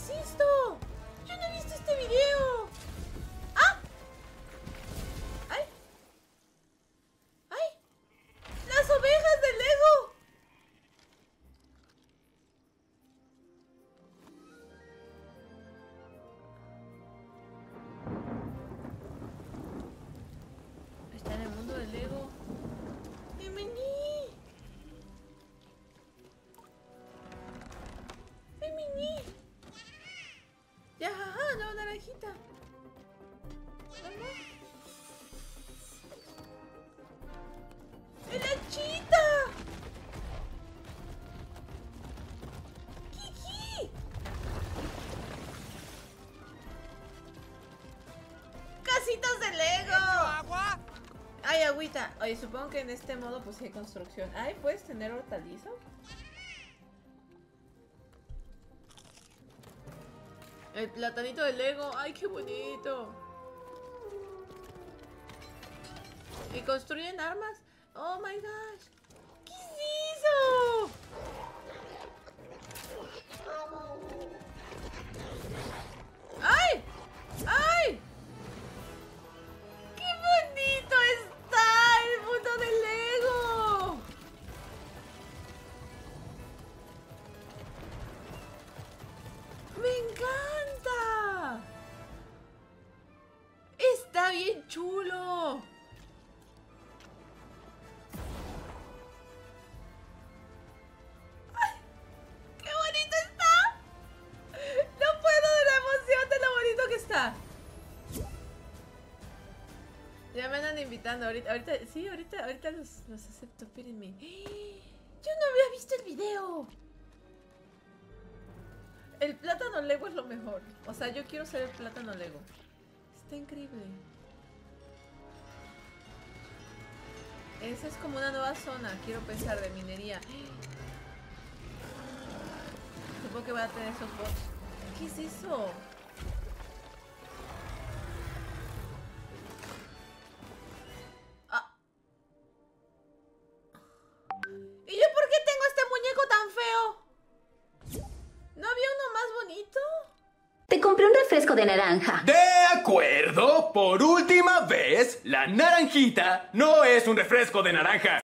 es esto? Yo no he visto este video. ¡Ah! ¡Ay! ¡Ay! ¡Las ovejas de Lego! Está en el mundo del Lego. ¡Femini! ¡Femini! Ya, ajá, no, naranjita. Vamos. ¡El hachita! ¡Kiki! ¡Casitas de Lego! ¿Agua? Ay, agüita. Oye, supongo que en este modo pues hay construcción. Ay, ¿puedes tener hortalizos? El platanito de Lego. Ay, qué bonito. Y construyen armas. Oh my gosh. ¿Qué es eso? ¡Ay! ¡Ay! ¡Qué bonito está el mundo de Lego! ¡Me encanta! ¡Está bien chulo! ¡Ay! ¡Qué bonito está! No puedo de la emoción de lo bonito que está. Ya me andan invitando, ahorita los acepto, espérenme. Yo no había visto el video. El plátano Lego es lo mejor. O sea, yo quiero ser el plátano Lego. Está increíble. Esa es como una nueva zona, quiero pensar, de minería. Supongo que va a tener esos bots. ¿Qué es eso? ¿Y yo por qué tengo este muñeco tan feo? ¿No había uno más bonito? Te compré un refresco de naranja. De acuerdo, por última vez, la naranjita no es un refresco de naranja.